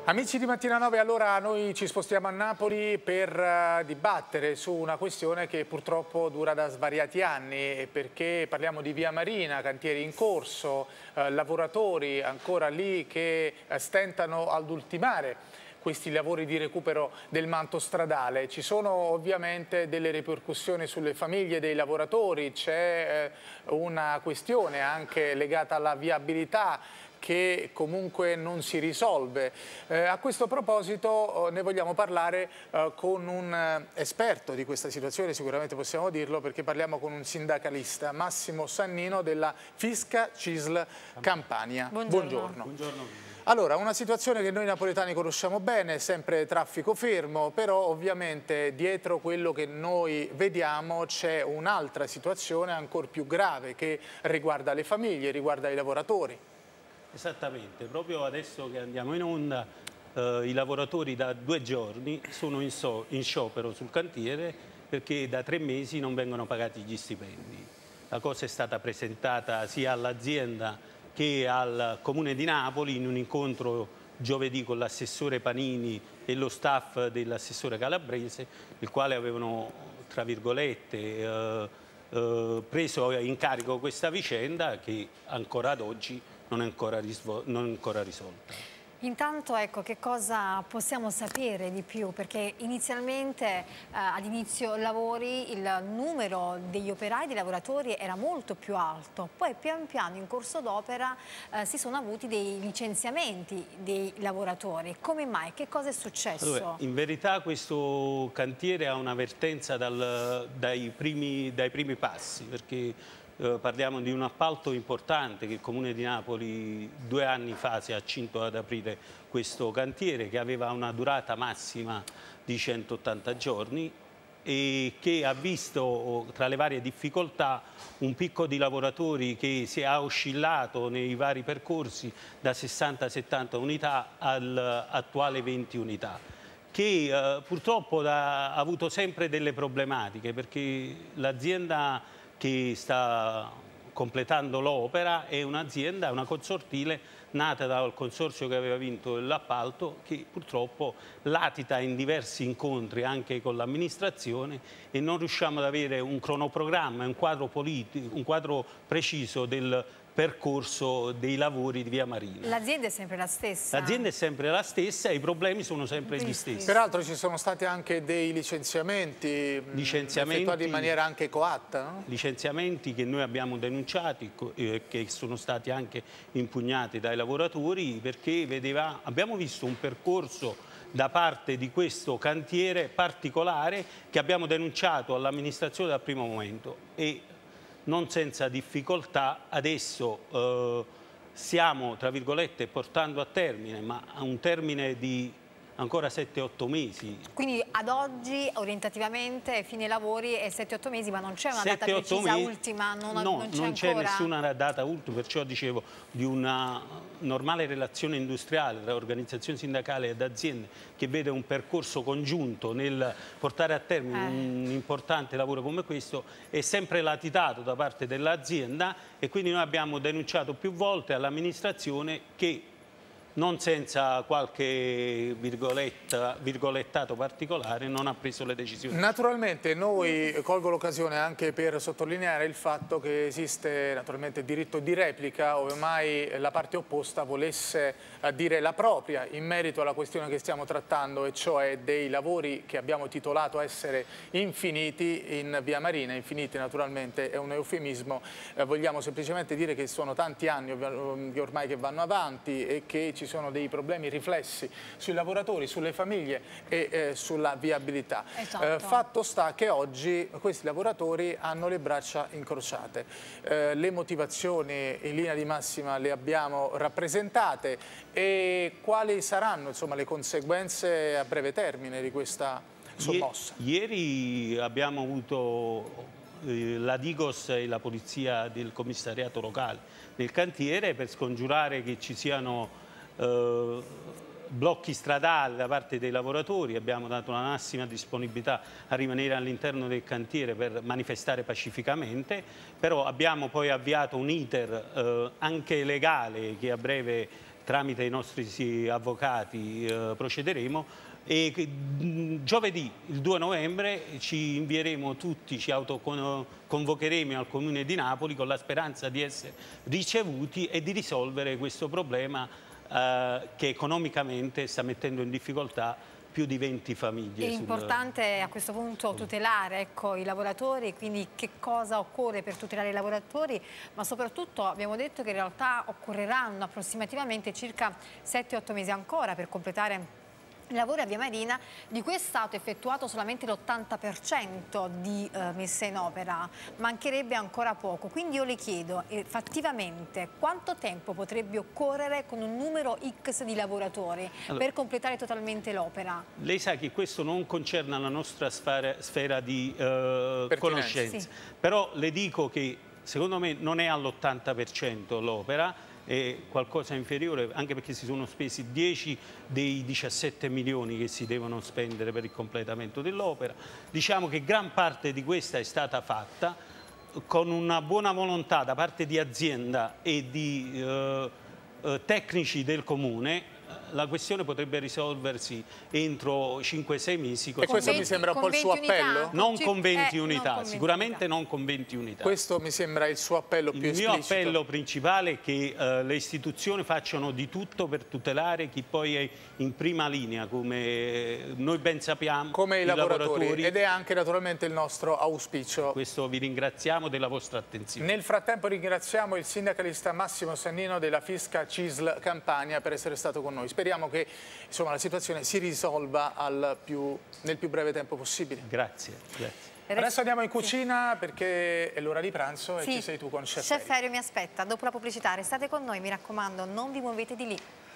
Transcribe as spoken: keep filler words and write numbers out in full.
Amici di Mattina nove, allora noi ci spostiamo a Napoli per uh, dibattere su una questione che purtroppo dura da svariati anni, perché parliamo di Via Marina, cantieri in corso, uh, lavoratori ancora lì che uh, stentano ad ultimare questi lavori di recupero del manto stradale. Ci sono ovviamente delle ripercussioni sulle famiglie dei lavoratori, c'è eh, una questione anche legata alla viabilità che comunque non si risolve. Eh, a questo proposito eh, ne vogliamo parlare eh, con un eh, esperto di questa situazione, sicuramente possiamo dirlo, perché parliamo con un sindacalista, Massimo Sannino della Fisca Cisl Campania. Buongiorno. Buongiorno. Buongiorno. Allora, una situazione che noi napoletani conosciamo bene, sempre traffico fermo, però ovviamente dietro quello che noi vediamo c'è un'altra situazione ancora più grave che riguarda le famiglie, riguarda i lavoratori. Esattamente, proprio adesso che andiamo in onda eh, i lavoratori da due giorni sono in, so, in sciopero sul cantiere perché da tre mesi non vengono pagati gli stipendi. La cosa è stata presentata sia all'azienda che al Comune di Napoli in un incontro giovedì con l'assessore Panini e lo staff dell'assessore Calabrese, il quale avevano, tra virgolette, eh, eh, preso in carico questa vicenda che ancora ad oggi non è ancora, non è ancora risolta. Intanto, ecco, che cosa possiamo sapere di più? Perché inizialmente eh, ad inizio lavori il numero degli operai, dei lavoratori era molto più alto, poi pian piano in corso d'opera eh, si sono avuti dei licenziamenti dei lavoratori. Come mai? Che cosa è successo? Allora, in verità questo cantiere ha una vertenza dal, dai, primi, dai primi passi, perché Eh, parliamo di un appalto importante che il Comune di Napoli due anni fa si è accinto ad aprire questo cantiere che aveva una durata massima di centottanta giorni e che ha visto tra le varie difficoltà un picco di lavoratori che si è oscillato nei vari percorsi da sessanta a settanta unità all'attuale venti unità, che eh, purtroppo ha avuto sempre delle problematiche perché l'azienda che sta completando l'opera è un'azienda, una consortile nata dal consorzio che aveva vinto l'appalto, che purtroppo latita in diversi incontri anche con l'amministrazione e non riusciamo ad avere un cronoprogramma, un quadro politico, un quadro preciso del percorso dei lavori di Via Marina. L'azienda è sempre la stessa? L'azienda è sempre la stessa e i problemi sono sempre gli stessi. Peraltro ci sono stati anche dei licenziamenti, licenziamenti effettuati in maniera anche coatta, no? Licenziamenti che noi abbiamo denunciati e che sono stati anche impugnati dai lavoratori perché vedeva, abbiamo visto un percorso da parte di questo cantiere particolare che abbiamo denunciato all'amministrazione dal primo momento e non senza difficoltà adesso eh, stiamo, tra virgolette, portando a termine, ma a un termine di ancora sette otto mesi. Quindi ad oggi orientativamente fine lavori è sette otto mesi, ma non c'è una data precisa ultima? Non, no, non c'è non c'è ancora nessuna data ultima, perciò dicevo di una normale relazione industriale tra organizzazioni sindacali ed aziende che vede un percorso congiunto nel portare a termine eh. un importante lavoro come questo è sempre latitato da parte dell'azienda e quindi noi abbiamo denunciato più volte all'amministrazione che non senza qualche virgolettato particolare, non ha preso le decisioni. Naturalmente noi colgo l'occasione anche per sottolineare il fatto che esiste naturalmente il diritto di replica ove mai la parte opposta volesse dire la propria in merito alla questione che stiamo trattando, e cioè dei lavori che abbiamo titolato essere infiniti in Via Marina. Infiniti naturalmente è un eufemismo, eh, vogliamo semplicemente dire che sono tanti anni ormai che vanno avanti e che ci sono dei problemi riflessi sui lavoratori, sulle famiglie e eh, sulla viabilità. Esatto. Eh, fatto sta che oggi questi lavoratori hanno le braccia incrociate. Eh, le motivazioni in linea di massima le abbiamo rappresentate e quali saranno insomma, le conseguenze a breve termine di questa sommossa? Ieri abbiamo avuto la Digos e la polizia del commissariato locale nel cantiere per scongiurare che ci siano eh, blocchi stradali da parte dei lavoratori, abbiamo dato la massima disponibilità a rimanere all'interno del cantiere per manifestare pacificamente, però abbiamo poi avviato un iter eh, anche legale che a breve tramite i nostri avvocati eh, procederemo, e giovedì il due novembre ci invieremo tutti, ci autoconvocheremo al Comune di Napoli con la speranza di essere ricevuti e di risolvere questo problema eh, che economicamente sta mettendo in difficoltà più di venti famiglie. È importante a questo punto tutelare, ecco, i lavoratori, quindi che cosa occorre per tutelare i lavoratori, ma soprattutto abbiamo detto che in realtà occorreranno approssimativamente circa sette otto mesi ancora per completare i lavori a Via Marina. Di cui è stato effettuato solamente l'ottanta per cento di eh, messa in opera, mancherebbe ancora poco. Quindi io le chiedo, eh, fattivamente, quanto tempo potrebbe occorrere con un numero X di lavoratori allora, per completare totalmente l'opera? Lei sa che questo non concerne la nostra sfera, sfera di eh, conoscenza, sì. Però le dico che secondo me non è all'ottanta per cento l'opera, è qualcosa inferiore, anche perché si sono spesi dieci dei diciassette milioni che si devono spendere per il completamento dell'opera. Diciamo che gran parte di questa è stata fatta con una buona volontà da parte di azienda e di eh, eh, tecnici del Comune. La questione potrebbe risolversi entro cinque sei mesi. E questo mi sembra un po' il suo appello? Non con venti unità, sicuramente non con venti unità. Questo mi sembra il suo appello più esplicito. Il mio appello principale è che eh, le istituzioni facciano di tutto per tutelare chi poi è in prima linea, come noi ben sappiamo, come i, i lavoratori. lavoratori. Ed è anche naturalmente il nostro auspicio. Questo vi ringraziamo della vostra attenzione. Nel frattempo ringraziamo il sindacalista Massimo Sannino della Fisca C I S L Campania per essere stato con noi. Speriamo che insomma, la situazione si risolva al più, nel più breve tempo possibile. Grazie, grazie. Adesso andiamo in cucina, sì, perché è l'ora di pranzo e sì, ci sei tu con Chef Chef Ferio mi aspetta. Dopo la pubblicità restate con noi, mi raccomando, non vi muovete di lì.